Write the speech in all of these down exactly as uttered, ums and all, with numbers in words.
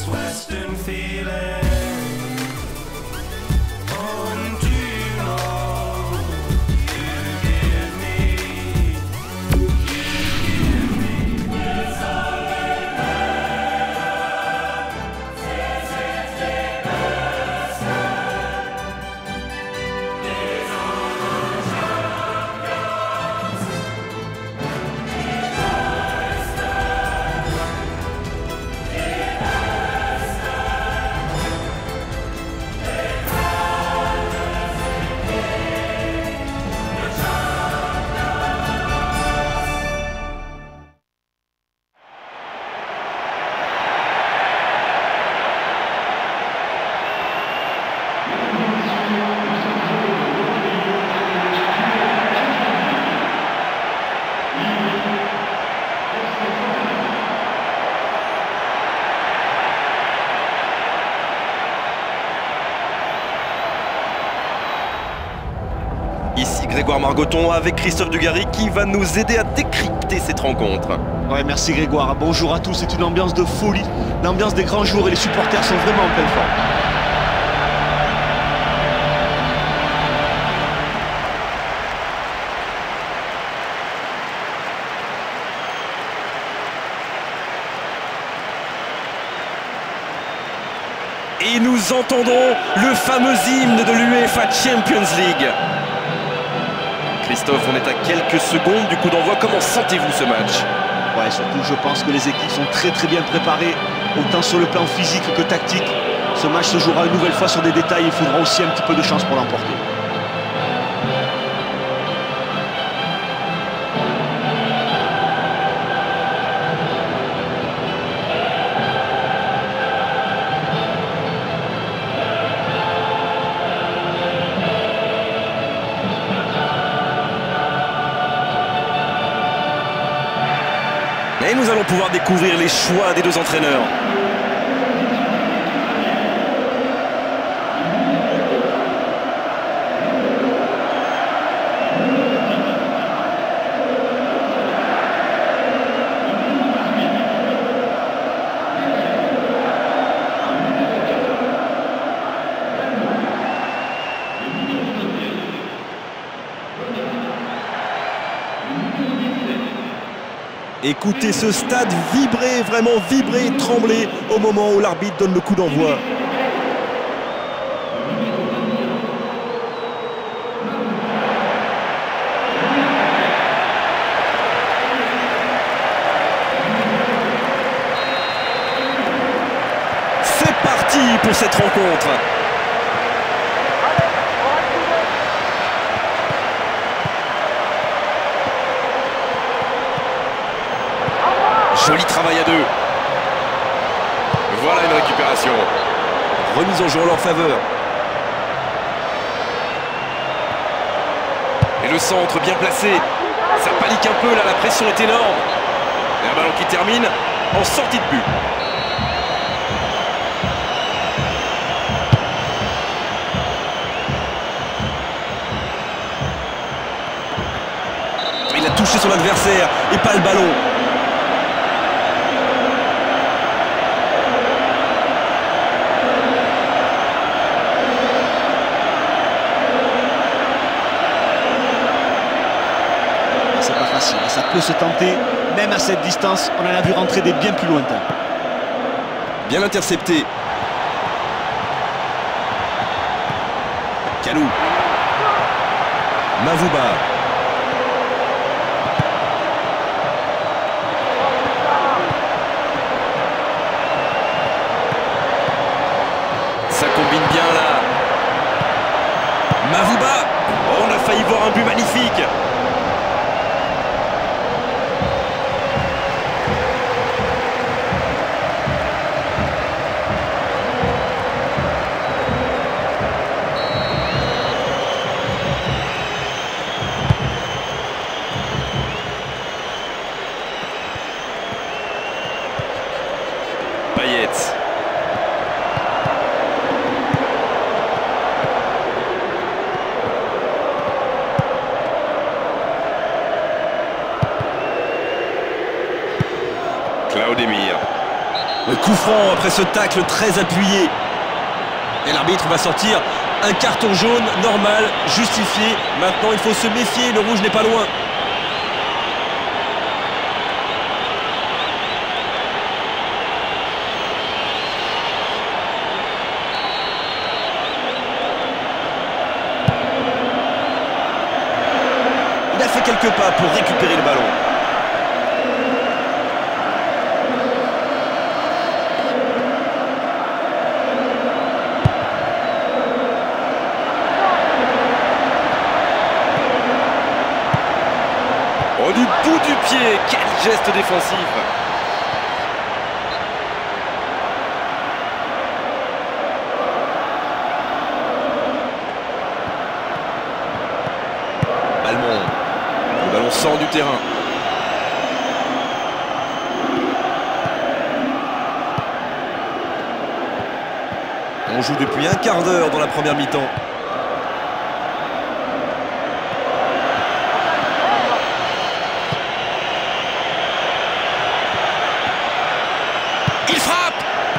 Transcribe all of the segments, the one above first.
this Western feeling. Oh, and do you know you give me, you give me Ici Grégoire Margoton avec Christophe Dugarry qui va nous aider à décrypter cette rencontre. Ouais, merci Grégoire. Bonjour à tous. C'est une ambiance de folie, l'ambiance des grands jours et les supporters sont vraiment en pleine forme. Et nous entendons le fameux hymne de l'UEFA Champions League. Christophe, on est à quelques secondes du coup d'envoi. Comment sentez-vous ce match? Ouais, surtout je pense que les équipes sont très très bien préparées, autant sur le plan physique que tactique. Ce match se jouera une nouvelle fois sur des détails, il faudra aussi un petit peu de chance pour l'emporter. Et nous allons pouvoir découvrir les choix des deux entraîneurs. Écoutez ce stade vibrer, vraiment vibrer, trembler au moment où l'arbitre donne le coup d'envoi. C'est parti pour cette rencontre. Joli travail à deux. Voilà une récupération. Remise en jeu en leur faveur. Et le centre bien placé. Ça panique un peu là, la pression est énorme. Et un ballon qui termine en sortie de but. Il a touché son adversaire et pas le ballon. Ça peut se tenter, même à cette distance, on en a vu rentrer des bien plus lointains. Bien intercepté. Kalou. Mavouba. Ça combine bien là. Mavouba. Oh, on a failli voir un but magnifique. Payet. Claudemir. Le coup franc après ce tacle très appuyé. Et l'arbitre va sortir un carton jaune normal, justifié. Maintenant, il faut se méfier, le rouge n'est pas loin. Il a fait quelques pas pour récupérer le ballon. Oh, du bout du pied, quel geste défensif! Balmont. Le ballon sort du terrain. On joue depuis un quart d'heure dans la première mi-temps. Il frappe!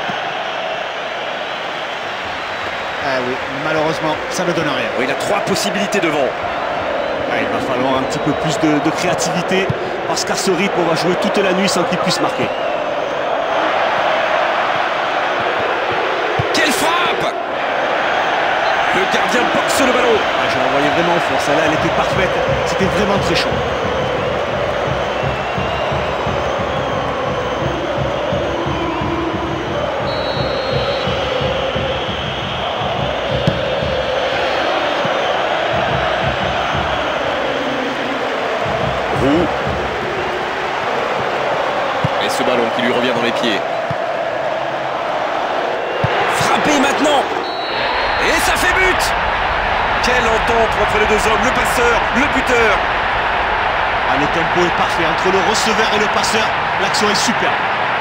Ah oui, malheureusement, ça ne donne rien. Oui, il a trois possibilités devant. Ah, il va falloir un petit peu plus de, de créativité parce qu'à ce rythme, on va jouer toute la nuit sans qu'il puisse marquer. Quelle frappe! Le gardien boxe le ballon. Ah, je l'envoyais vraiment fort, celle-là, elle était parfaite. C'était vraiment très chaud. Roux. Et ce ballon qui lui revient dans les pieds. Frappé maintenant. Et ça fait but. Quelle entente entre les deux hommes, le passeur, le buteur. Ah, le tempo est parfait entre le receveur et le passeur. L'action est superbe.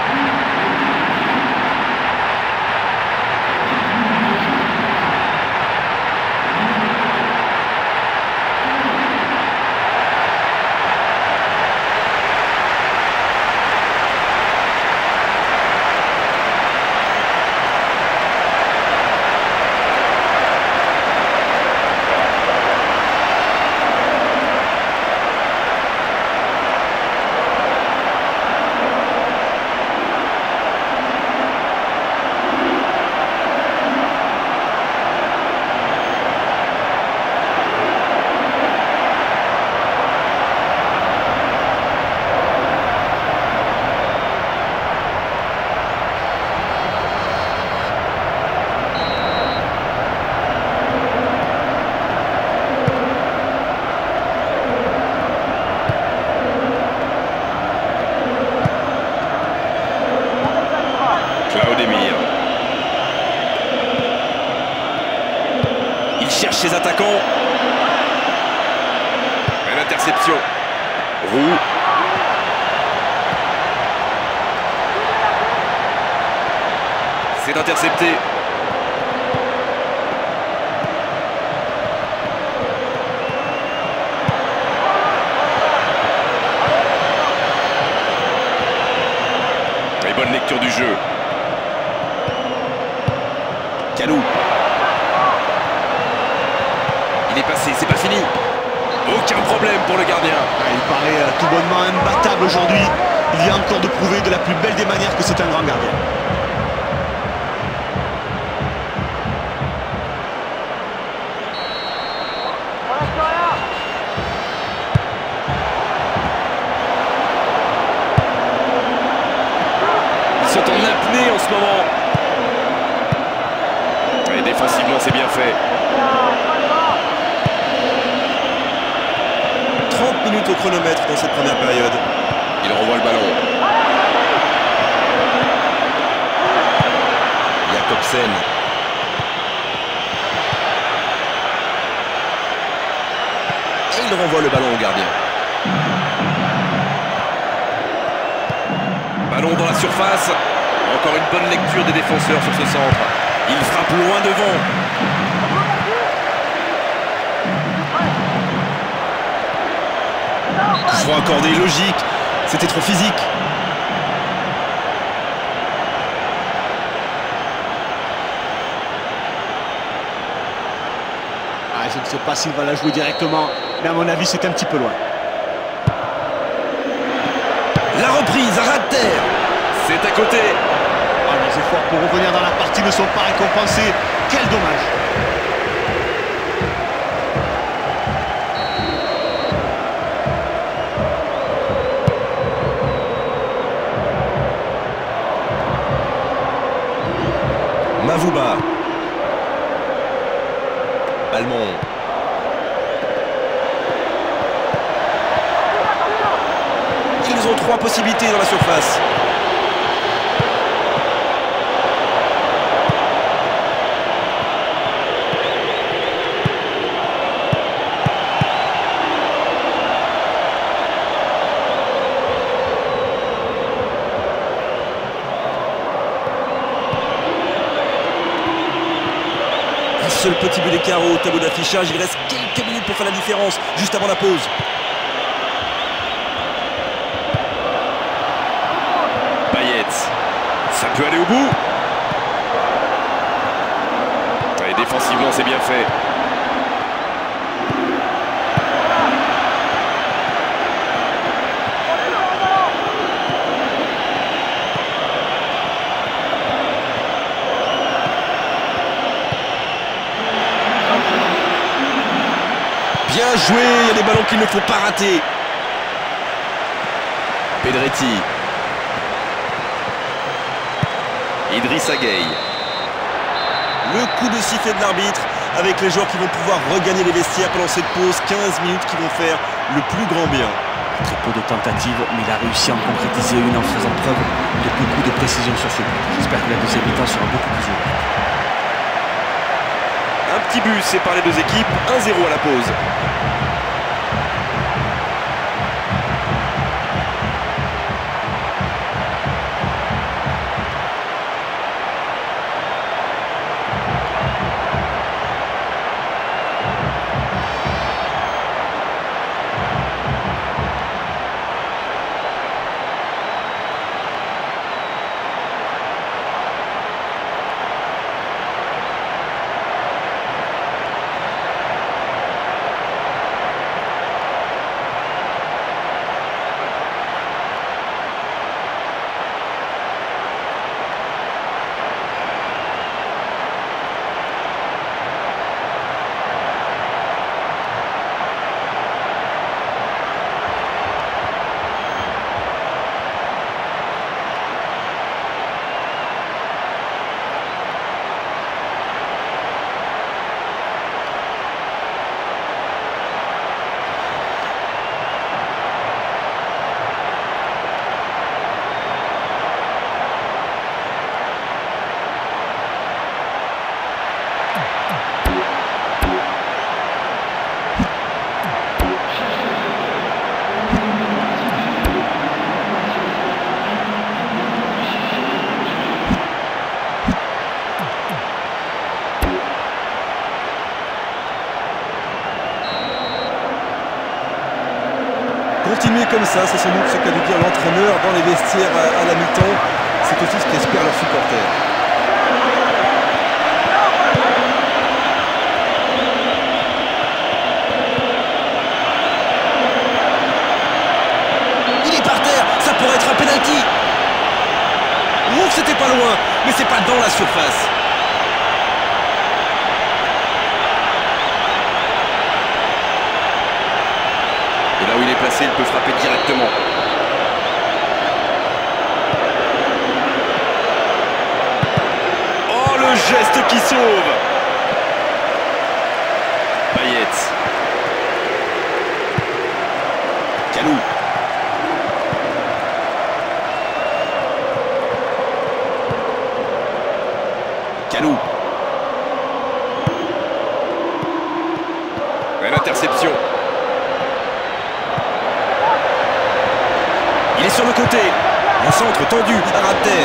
Claudemir. Il cherche ses attaquants. Et l'interception. Roux. C'est intercepté. Et bonne lecture du jeu. Kalou. Il est passé, c'est pas fini. Aucun problème pour le gardien. Ah, il paraît euh, tout bonnement imbattable aujourd'hui. Il vient encore de prouver de la plus belle des manières que c'est un grand gardien. Ils sont en apnée en ce moment. Et défensivement, c'est bien fait. trente minutes au chronomètre dans cette première période. Il renvoie le ballon. Jakobsen. Et il renvoie le ballon au gardien. Ballon dans la surface. Encore une bonne lecture des défenseurs sur ce centre. Il frappe loin devant. Coup franc accordé, logique. C'était trop physique. je ne sais pas s'il va la jouer directement, mais à mon avis, c'est un petit peu loin. La reprise, à ras de terre. C'est à côté. Ah, les efforts pour revenir dans la partie ne sont pas récompensés. Quel dommage! Mavouba. Almond. Ils ont trois possibilités dans la surface. Un seul petit but d'écart au tableau d'affichage. Il reste quelques minutes pour faire la différence, juste avant la pause. Payet. Ça peut aller au bout. Et défensivement, c'est bien fait. Bien joué, il y a des ballons qu'il ne faut pas rater. Pedretti. Idrissa Gueye. Le coup de sifflet de l'arbitre avec les joueurs qui vont pouvoir regagner les vestiaires pendant cette pause. quinze minutes qui vont faire le plus grand bien. Très peu de tentatives, mais il a réussi à en concrétiser une en faisant preuve de beaucoup de précision sur ce but. J'espère que la deuxième mi-temps sera beaucoup plus ouverte. Un petit but sépare les deux équipes. un zéro à la pause. Continuer comme ça, c'est sans doute ce qu'a dû dire l'entraîneur dans les vestiaires à, à la mi-temps. C'est aussi ce qu'espèrent leurs supporters. Il est par terre, ça pourrait être un penalty. Ouh, c'était pas loin, mais c'est pas dans la surface. Et là où il est placé, il peut frapper directement. Oh, le geste qui sauve. Payet. Kalou. Kalou. Belle interception. Il est sur le côté. Un centre tendu à ras de terre.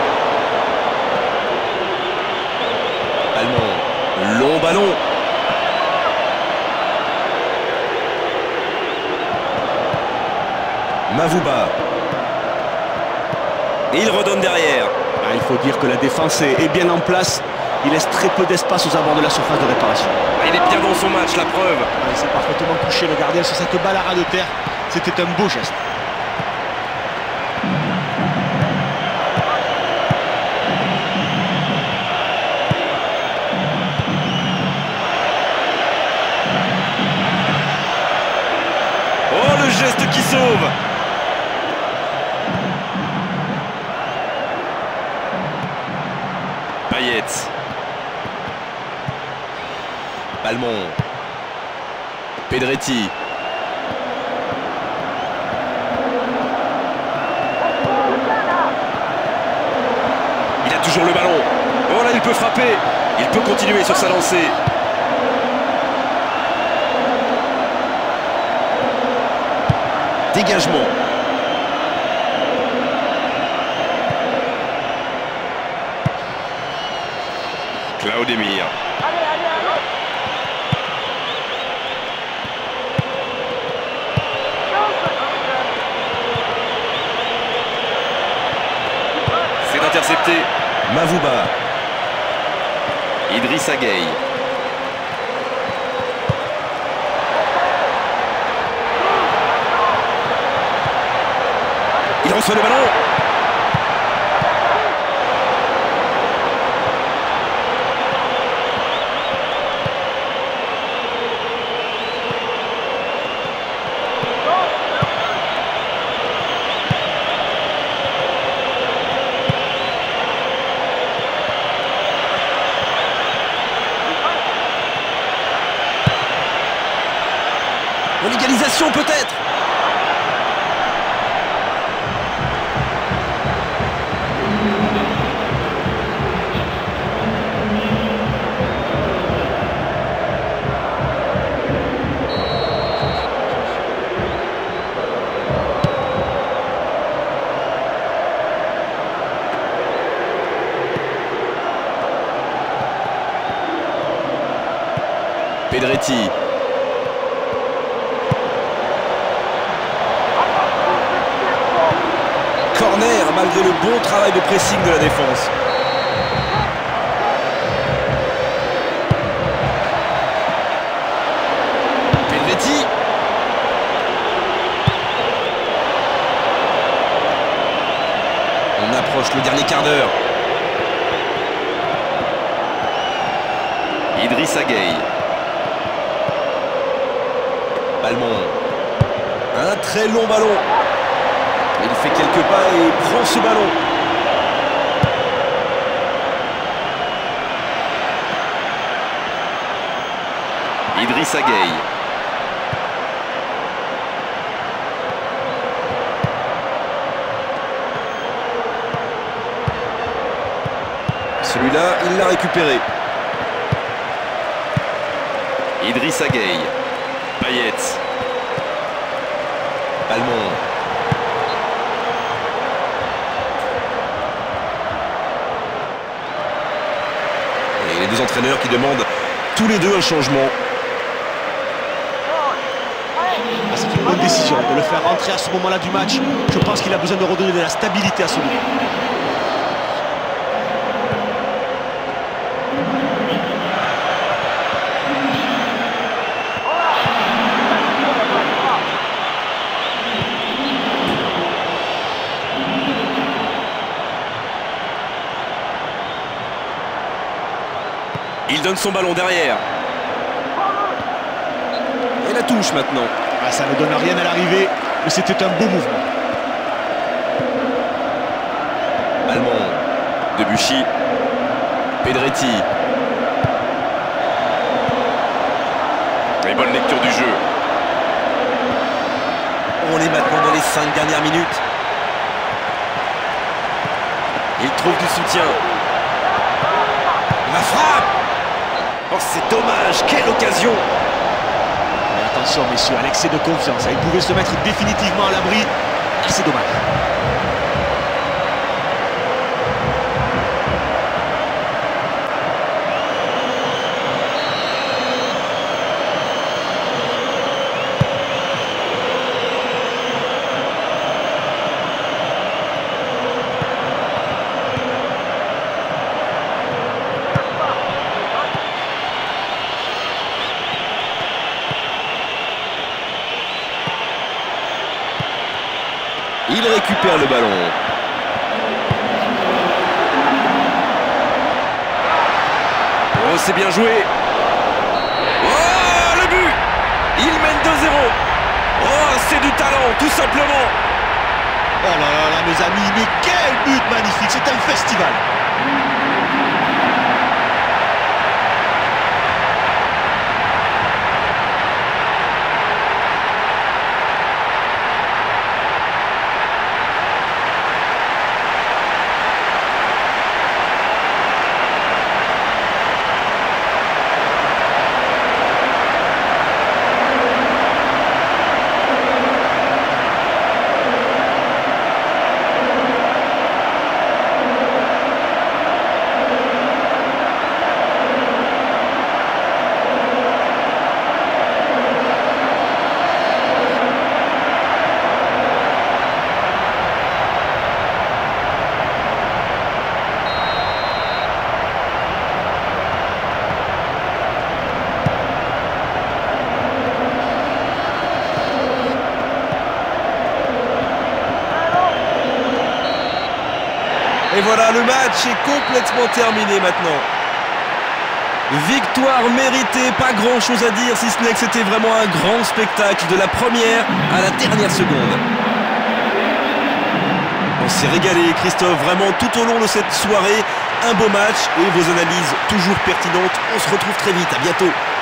Almond. Long ballon. Mavouba. Et il redonne derrière. Ah, il faut dire que la défense est, est bien en place Il laisse très peu d'espace aux abords de la surface de réparation. Il est bien dans son match, la preuve. Ouais, il s'est parfaitement couché le gardien sur cette balle à ras de terre. C'était un beau geste. Oh, le geste qui sauve. Payet. Balmont. Pedretti. Il a toujours le ballon. Oh là, il peut frapper. Il peut continuer sur sa lancée. Dégagement. Claudemir. C'est intercepté. Mavouba. Idrissa Gueye. Il reçoit le ballon. Une égalisation peut-être. Pedretti. Corner malgré le bon travail de pressing de la défense. Pedretti. On approche le dernier quart d'heure. Idrissa Gueye. Balmont. Un très long ballon. Il fait quelques pas et prend ce ballon. Idrissa Gueye. Celui-là, il l'a récupéré. Idrissa Gueye. Payet. Balmont. Et les deux entraîneurs qui demandent tous les deux un changement. Ah, c'est une bonne décision de le faire rentrer à ce moment-là du match. Je pense qu'il a besoin de redonner de la stabilité à ce niveau. Il donne son ballon derrière. Et la touche maintenant. Ah, ça ne donne rien à l'arrivée, mais c'était un beau mouvement. Balmont. Debuchy. Pedretti. Et bonne lecture du jeu. On est maintenant dans les cinq dernières minutes. Il trouve du soutien. La frappe. Oh, c'est dommage. Quelle occasion. Mais attention, messieurs, à l'excès de confiance. Il pouvait se mettre définitivement à l'abri. Ah, c'est dommage. récupère le ballon. Oh, c'est bien joué. Oh, le but! Il mène deux zéro. Oh, c'est du talent, tout simplement. Oh là là là, mes amis, mais quel but magnifique, c'est un festival. Et voilà, le match est complètement terminé maintenant. Victoire méritée, pas grand chose à dire si ce n'est que c'était vraiment un grand spectacle de la première à la dernière seconde. On s'est régalé, Christophe, vraiment tout au long de cette soirée. Un beau match et vos analyses toujours pertinentes. On se retrouve très vite, à bientôt.